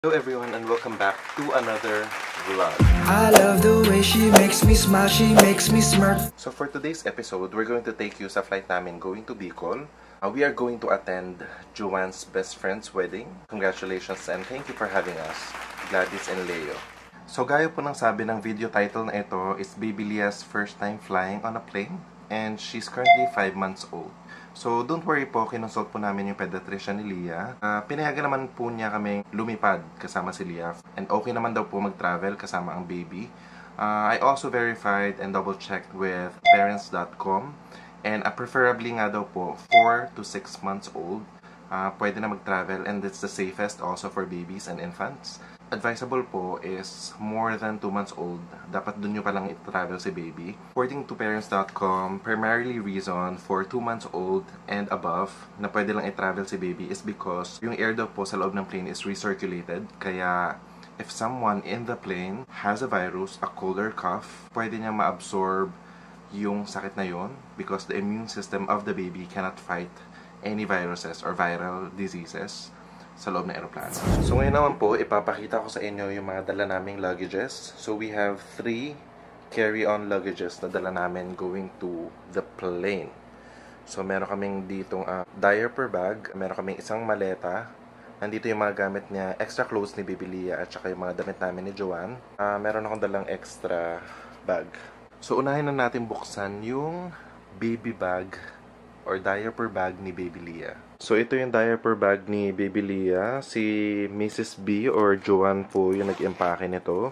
Hello everyone and welcome back to another vlog. I love the way she makes me smile, she makes me smirk. So for today's episode, we're going to take you sa flight namin going to Bicol. We are going to attend Juan's best friend's wedding. Congratulations and thank you for having us, Gladys and Leo. So gaya po ng sabi ng video title na ito is Baby Leah's first time flying on a plane and she's currently 5 months old. So, don't worry po, kinonsult po namin yung pediatrician ni Leah. Pinayagan naman po niya kaming lumipad kasama si Leah. And okay naman daw po mag-travel kasama ang baby. I also verified and double-checked with parents.com. And preferably nga daw po, 4 to 6 months old. Pwede na mag-travel and it's the safest also for babies and infants. Advisable po is more than 2 months old. Dapat dun nyo palang i-travel si baby. According to parents.com, primarily reason for 2 months old and above na pwede lang i-travel si baby is because yung air daw po sa loob ng plane is recirculated. Kaya if someone in the plane has a virus, a cold or cough, pwede niya ma-absorb yung sakit na yun because the immune system of the baby cannot fight any viruses or viral diseases sa loob ng aeroplano. So ngayon naman po, ipapakita ko sa inyo yung mga dala naming luggages. So we have 3 carry-on luggages na dala namin going to the plane. So meron kaming ditong diaper bag, meron kaming isang maleta. Nandito yung mga gamit niya, extra clothes ni Baby Leah at saka yung mga damit namin ni Joanne. Meron akong dalang extra bag. So unahin na natin buksan yung baby bag or diaper bag ni Baby Leah. So ito yung diaper bag ni Baby Leah. Si Mrs. B or Joanne po yung nag-empake nito.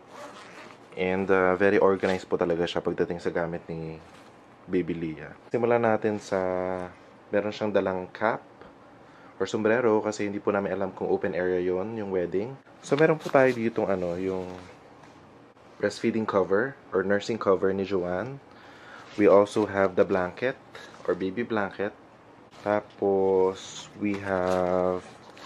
And very organized po talaga siya pagdating sa gamit ni Baby Leah. Simulan natin sa meron siyang dalang cap or sombrero kasi hindi po namin alam kung open area yon yung wedding. So meron po tayo dito yung breastfeeding cover or nursing cover ni Joanne. We also have the blanket or baby blanket. Tapos, we have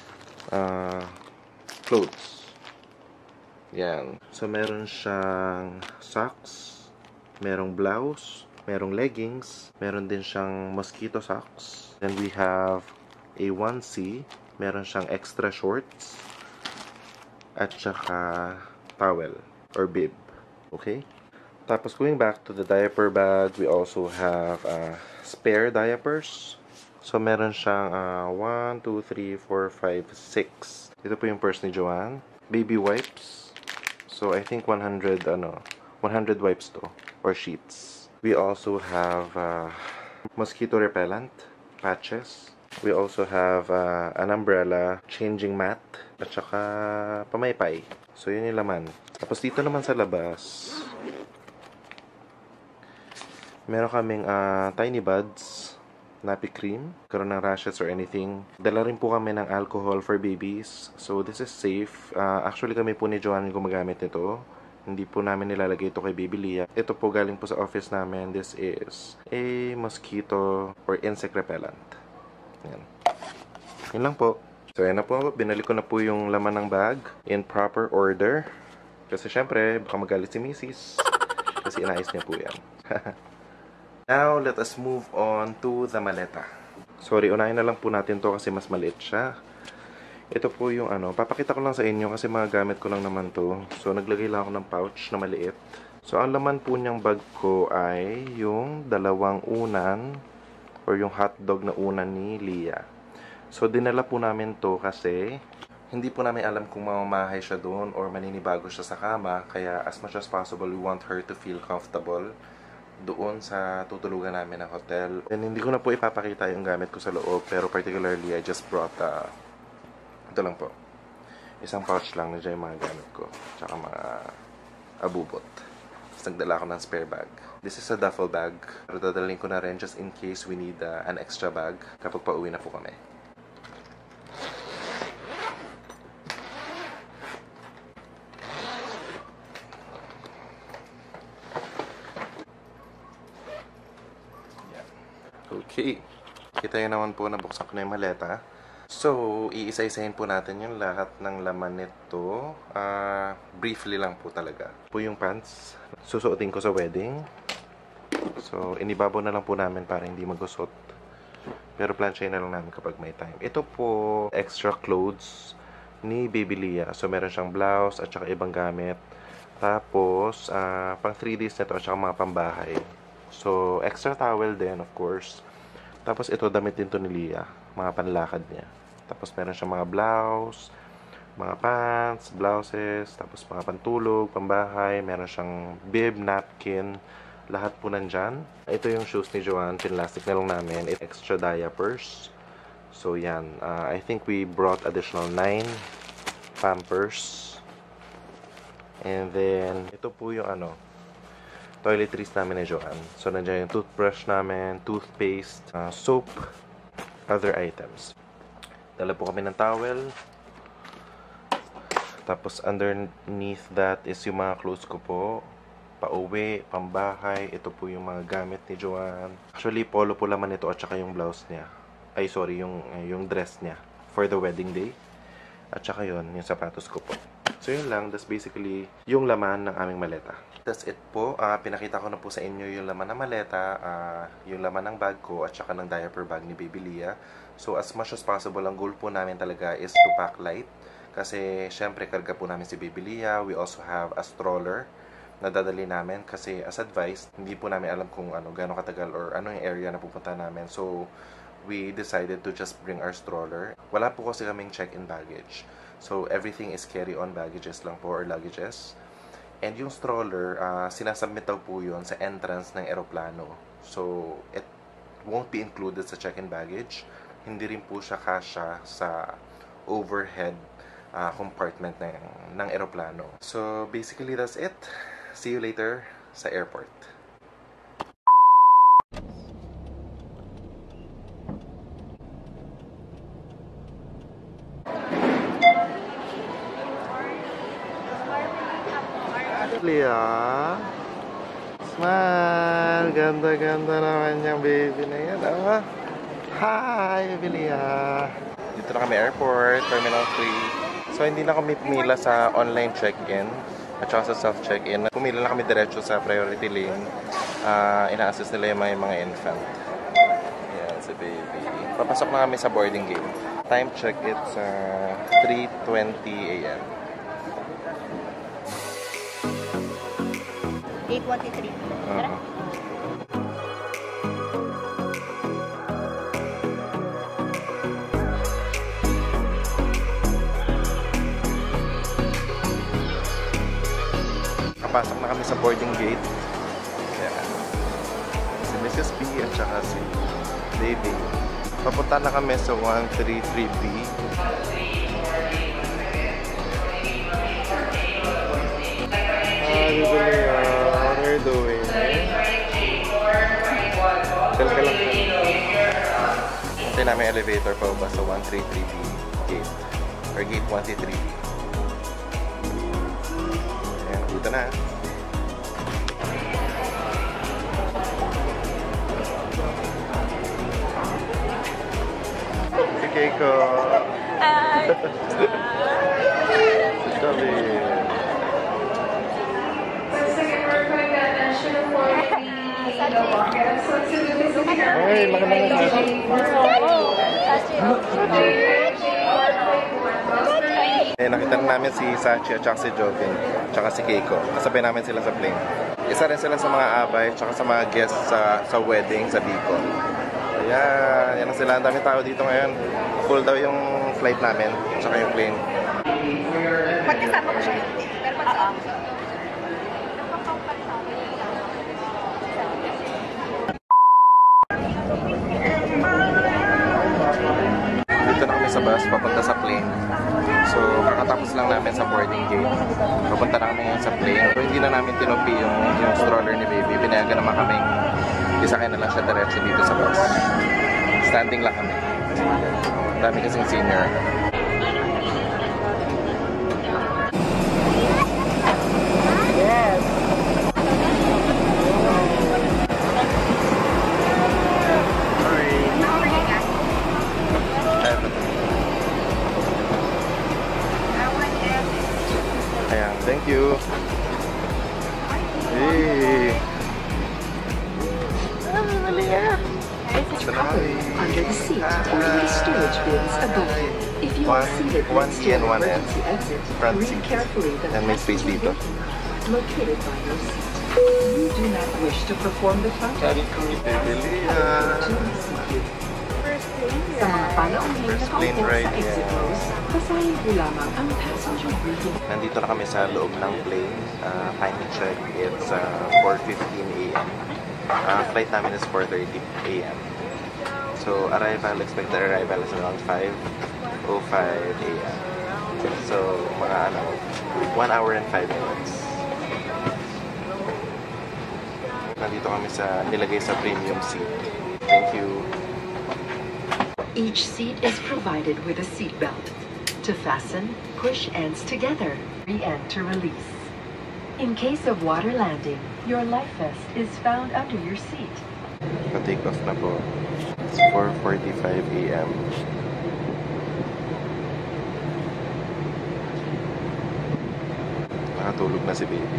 clothes. Yan. So, meron siyang socks, merong blouse, merong leggings, meron din siyang mosquito socks. Then, we have a onesie, meron siyang extra shorts, at saka towel or bib. Okay? Tapos, going back to the diaper bag, we also have spare diapers. So, meron siyang 1, 2, 3, 4, 5, 6. Ito po yung purse ni Joanne. Baby wipes. So, I think 100 wipes to. Or sheets. We also have mosquito repellent. Patches. We also have an umbrella. Changing mat. At saka pamaypay. So, yun yung laman. Tapos, dito naman sa labas, meron kaming tiny buds. Nappy cream, karoon ng rashes or anything. Dala rin po kami ng alcohol for babies. So, this is safe. Actually, kami po ni Joanne gumagamit nito. Hindi po namin nilalagay ito kay Baby Leah. Ito po galing po sa office namin. This is a mosquito or insect repellent. Yan. Yun lang po. So, yan na po. Binalik ko na po yung laman ng bag in proper order. Kasi syempre, baka magalit si Mrs. Kasi inayos niya po yan. Now, let us move on to the maleta. Sorry, unahin na lang po natin to kasi mas maliit siya. Ito po yung papakita ko lang sa inyo kasi mga gamit ko lang naman to. So, naglagay lang ako ng pouch na maliit. So, ang laman po niyang bag ko ay yung dalawang unan or yung hotdog na unan ni Leah. So, dinala po namin to kasi hindi po namin alam kung mamamahay siya doon or maninibago siya sa kama. Kaya, as much as possible, we want her to feel comfortable doon sa tutulugan namin ng hotel. And hindi ko na po ipapakita yung gamit ko sa loob, pero particularly I just brought ito lang po, isang pouch lang na dyan yung mga gamit ko tsaka mga abubot. Tapos nagdala ako ng spare bag. This is a duffel bag, pero dadalhin ko na rin just in case we need an extra bag kapag pauwi na po kami. Okay. Kita nyo naman po, nabuksan ko na yung maleta. So, iisa-isahin po natin yung lahat ng laman nito. Briefly lang po talaga. Po yung pants. Susuotin ko sa wedding. So, inibabaw na lang po namin para hindi magusot. Pero plansyahin na lang namin kapag may time. Ito po, extra clothes ni Baby Lia. So, meron siyang blouse at saka ibang gamit. Tapos, pang 3 days na ito at saka mga pambahay. So, extra towel din, of course. Tapos, ito, damit din to ni Lia. Mga panlakad niya. Tapos, meron siyang mga blouse, mga pants, blouses, tapos mga pantulog, pambahay. Meron siyang bib, napkin. Lahat po nandyan. Ito yung shoes ni Joanne. Pinlastic na lang namin. It's extra diapers. So, yan. I think we brought additional 9 Pampers. And then, ito po yung toiletries namin ni Joanne. So, nandiyan yung toothbrush namin, toothpaste, soap, other items. Dala po kami ng towel. Tapos, underneath that is yung mga clothes ko po. Pauwi, pambahay. Ito po yung mga gamit ni Joanne. Actually, polo po laman ito at saka yung blouse niya. Ay, sorry, yung dress niya for the wedding day. At saka yun, yung sapatos ko po. So, yun lang. That's basically yung laman ng aming maleta. That's it po. Pinakita ko na po sa inyo yung laman ng maleta, yung laman ng bag ko, at saka ng diaper bag ni Baby Lia. So, as much as possible, ang goal po namin talaga is to pack light. Kasi, syempre, karga po namin si Baby Lia. We also have a stroller na dadali namin. Kasi, as advised, hindi po namin alam kung gano'ng katagal or ano yung area na pupunta namin. So, we decided to just bring our stroller. Wala po kasi kaming check-in baggage. So, everything is carry-on baggages lang po or luggages. And yung stroller, sinasubmit daw po yun sa entrance ng eroplano. So, it won't be included sa check-in baggage. Hindi rin po siya kasya sa overhead compartment ng eroplano. So, basically, that's it. See you later sa airport. Lia, smile. Ganda-ganda naman yung baby na yan. Hi, Baby Lia. Dito na kami airport, Terminal 3. So, hindi na kami pumila sa online check-in at saka sa self-check-in. Pumila na kami diretso sa priority lane. Ina-assist nila yung mga infant. Yan, si baby. Papasok na kami sa boarding gate. Time check, it's 3:20 a.m. 8:23. Tara. Papasok na kami sa boarding gate. Ayan. Si Mrs. B at saka si Baby. Papunta na kami sa 133B. Hi, Baby. What are you doing? Tell ka lang. Hintay namin elevator pa ba sa 133B gate. Or gate 133B. Ayan, dito na. Si Keiko. Hi! Si Chubby. Ay, magandang sashi. Nakita na namin si Sachi at saka si Jovin at saka si Keiko. Kasabay namin sila sa plane. Isa rin sila sa mga abay at saka sa mga guests sa wedding sa Bicol. Ayan, yan na sila. Ang daming tao dito ngayon. Full daw yung flight namin at saka yung plane. Pagkasama ko siya. Pero pagkasama ko siya. Dito na kami sa bus, papunta sa plane. So, kakatapos lang namin sa boarding gate. Papunta na kami ngayon sa plane. So, hindi na namin tinupi yung stroller ni baby. Pinayagan naman kaming isakay na lang siya diretso dito sa bus. Standing lang kami. Dami kasing senior. Yes! Ayan, thank you. Hey. Under the seat or in the storage bins above you. If One E and one S. Front seat. And may space dito. Located by your seat. You do not wish to perform the function. Sa mga panahon na nakaupo sa exit rows, basahin po lamang ang passenger briefing. Nandito na kami sa loob ng plane. Time check, it's 4:15 a.m. Flight namin is 4:30 a.m. So, expected arrival is around 5:05 a.m. So, mga 1 hour and 5 minutes. Nandito kami nilagay sa premium seat. Thank you. Each seat is provided with a seat belt. To fasten, push ends together. Re-end to release. In case of water landing, your life vest is found under your seat. Pa-take off na po. It's 4:45 a.m. Nakatulog na si baby.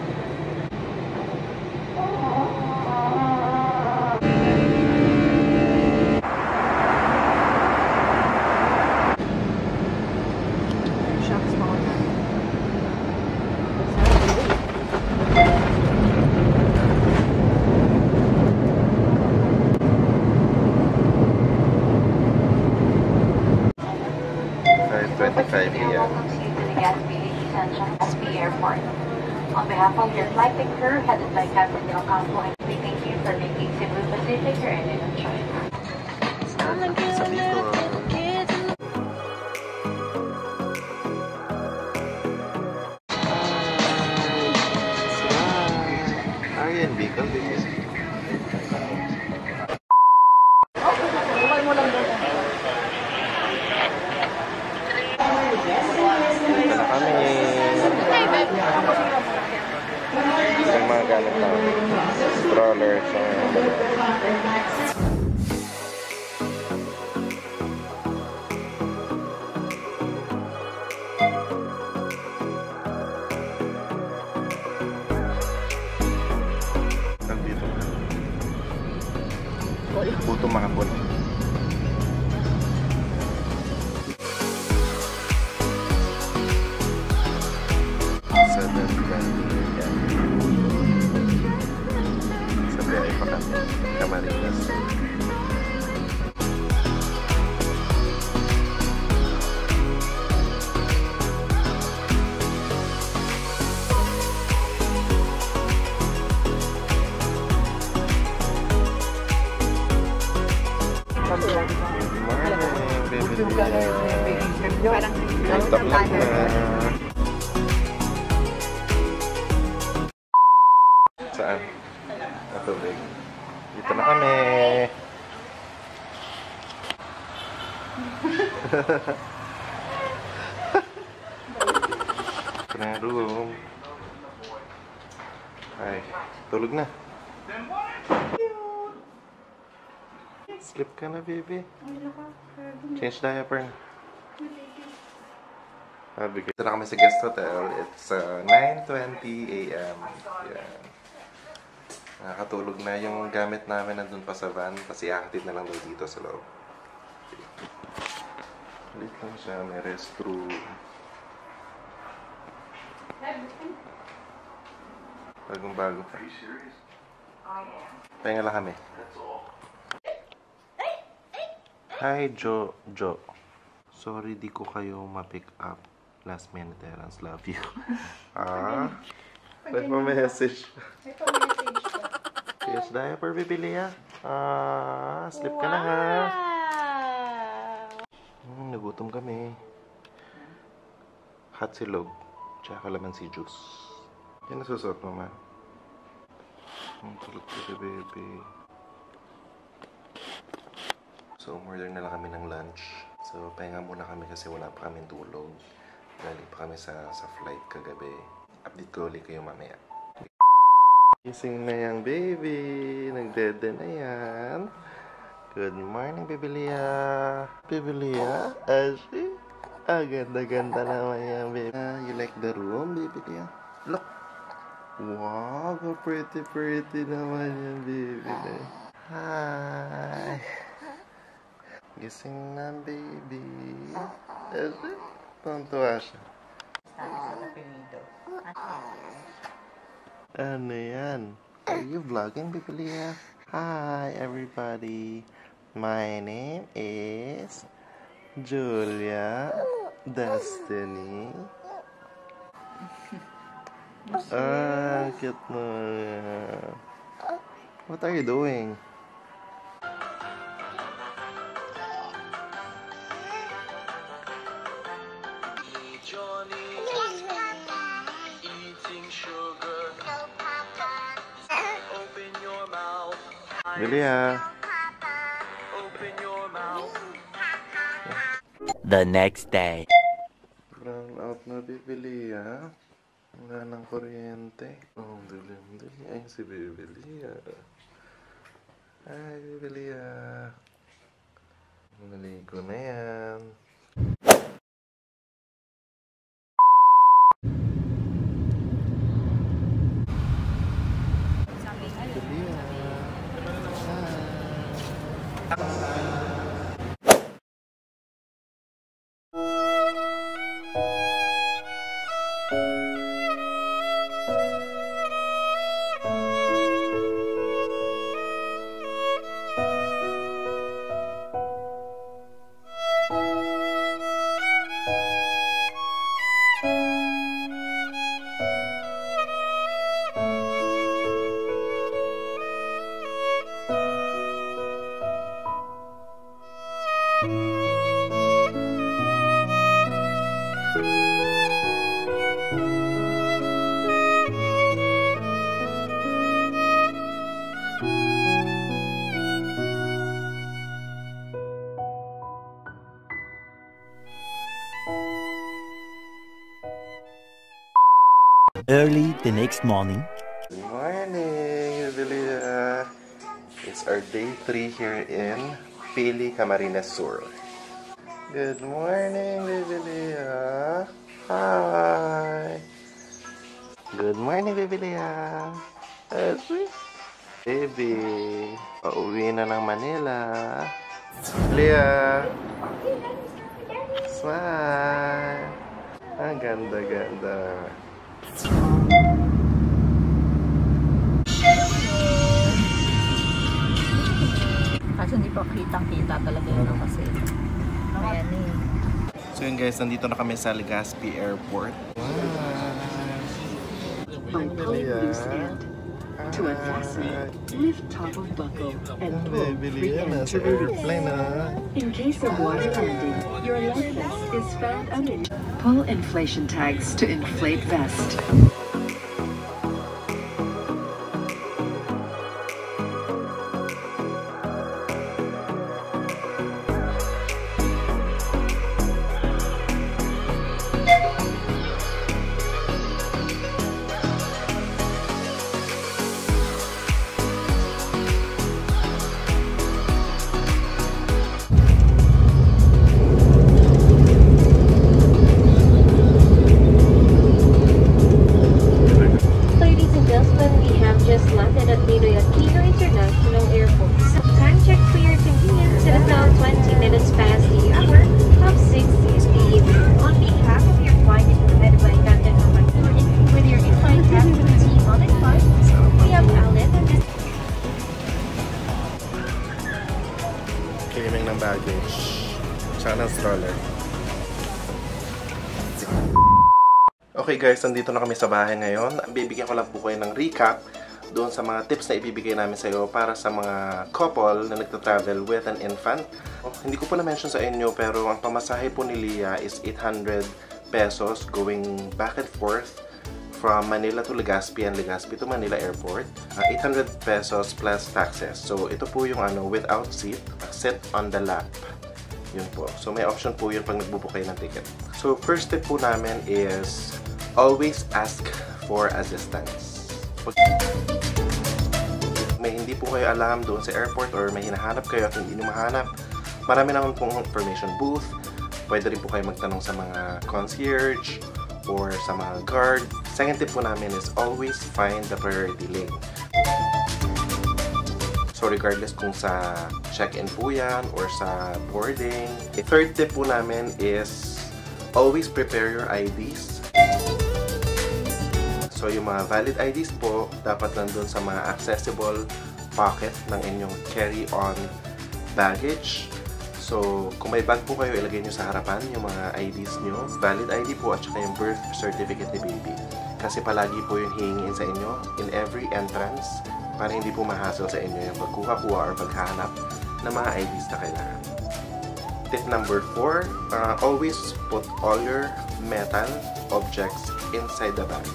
On behalf of your flight and crew, headed by Captain Del Campo, and we thank you for making Cebu Pacific your ending choice. Ayan, Bicol, Bicol. Yung mga gamit namin. Stroller, so nandito. Puto makapon. Camarines. Nonstop lang na. Saan? Natubig. Dito na kami. Ito na yung room. Ay, tulog na. Sleep ka na, baby. Change diaper na. Dito na kami sa guest hotel. It's 9:20 a.m. Yan. Nakatulog na yung gamit namin nandun pa sa van. Kasi iakatid na lang daw dito sa loob. Ulit lang siya. May restroom. Bagong-bago pa. Pahinga lang kami. Hi, Jo. Sorry, di ko kayo ma-pick up. Last minute errands. Love you. May pa-message. Yes, diaper bibili ya. Sleep ka na ha. Nagutom kami. Hot silog. Tsaka kalamansi juice. Yan nasusot mo man. Tulog ko si baby. So, umorder na lang kami ng lunch. So, pahinga muna kami kasi wala pa kami tulog. Galing pa kami sa flight kagabi. Update ko ulit kayo mamaya. Gising na yung baby. Nagdede na yan. Good morning, Baby Leah. Baby Leah? Ashi? Ganda-ganda naman yan, baby. You like the room, Baby Leah? Look. Wow, pretty naman yan, baby. Hi. Gising na, baby. Tontuwa siya. Ano yan? Are you vlogging, Biblia? Hi, everybody. My name is Julia Destiny. Cute mo. What are you doing? Bilia. The next day. Brown out na, Bibilia. Wala ng kuryente. Oh, dilim-dilim. Ay, si Bibilia. Ay, Bibilia. Naligo na yan. Early the next morning. Good morning, Bibilia. It's our day 3 here in Pili, Camarines Sur. Good morning, Bibilia. Hi. Good morning, Bibilia. Baby, pauwi na ng Manila. Bibilia. Smile. Ang ganda-ganda. Kasi hindi pa kitang-kita talaga yun kasi. Ayan eh. So yun guys, nandito na kami sa Legazpi Airport. Buckle loose end. To unfasten, lift top of buckle and pull free end to release. In case of water landing, your life vest is found underneath. Pull inflation tags to inflate vest. Claiming ng baggage. Tsaka ng stroller. Okay guys, nandito na kami sa bahay ngayon. Bibigyan ko lang po kayo ng recap doon sa mga tips na ibibigay namin sa iyo para sa mga couple na nagta-travel with an infant. Hindi ko po na-mention sa inyo pero ang pamasahe po ni Leah is 800 pesos going back and forth from Manila to Legazpi and Legazpi to Manila Airport. 800 pesos plus taxes. So ito po yung without seat, sit on the lap. Yun po. So may option po yun pag nagbubook kayo ng ticket. So first tip po namin is always ask for assistance. Pag may hindi po kayo alam doon sa airport or may hinahanap kayo at hindi nyo mahanap, marami naman pong information booth. Pwede rin po kayo magtanong sa mga concierge or sa mga guard. Second tip po namin is always find the priority lane. So regardless kung sa check-in po yan or sa boarding. Third tip po namin is Always prepare your IDs. So yung mga valid IDs po, dapat nandun sa mga accessible pocket ng inyong carry-on baggage. So kung may bag po kayo, ilagay nyo sa harapan yung mga IDs nyo. Valid ID po at saka yung birth certificate ni baby. Kasi palagi po yung hihingin sa inyo in every entrance para hindi po ma-hassle sa inyo yung pagkuha-kuha or paghahanap ng mga IDs na kailangan. Tip number 4, always put all your metal objects inside the bag.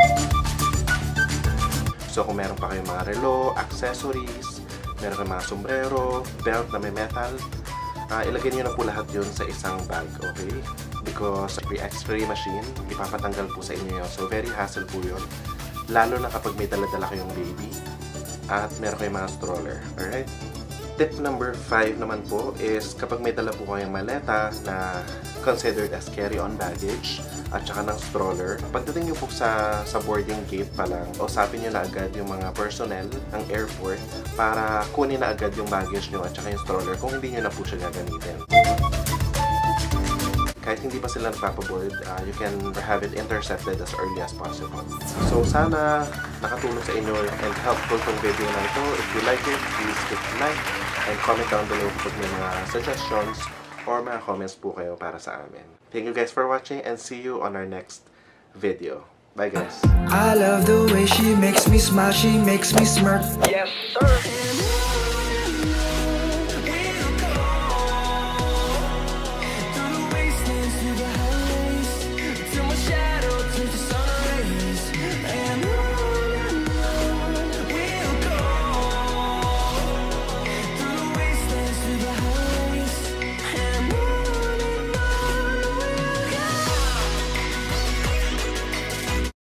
So kung meron pa kayong mga relo, accessories, meron kayong mga sombrero, belt na may metal, ilagay nyo na po lahat yun sa isang bag, okay? Because pre-x-ray machine, ipapatanggal po sa inyo yun. So very hassle po yun. Lalo na kapag may dala-dala kayong baby at meron kayong mga stroller, alright? Tip number 5 naman po is kapag may dala po kayong maleta na considered as carry-on baggage at saka ng stroller, pagdating nyo po sa boarding gate pa lang, usapin nyo na agad yung mga personnel ng airport para kunin na agad yung baggage nyo at saka yung stroller kung hindi nyo na po siya gagamitin. Kahit hindi pa sila nagpapaboard, you can have it intercepted as early as possible. So sana nakatulong sa inyo and helpful tong video na ito. If you like it, please hit like and comment down below kung may mga suggestions or mga comments po kayo para sa amin. Thank you guys for watching and see you on our next video. Bye guys! I love the way she makes me smile, she makes me smirk. Yes, sir.